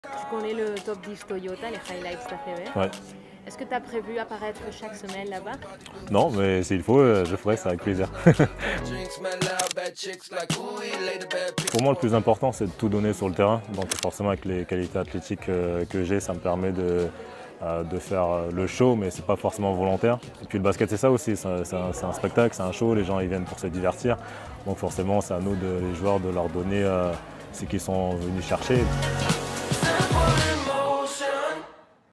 Tu connais le top 10 Toyota, les highlights d'APR. Ouais. Est-ce que tu as prévu apparaître chaque semaine là-bas? Non, mais s'il faut, je ferai ça avec plaisir. Pour moi, le plus important, c'est de tout donner sur le terrain. Donc forcément, avec les qualités athlétiques que j'ai, ça me permet de faire le show, mais c'est pas forcément volontaire. Et puis le basket, c'est ça aussi, c'est un spectacle, c'est un show, les gens ils viennent pour se divertir. Donc forcément, c'est à nous, les joueurs, de leur donner ce qu'ils sont venus chercher.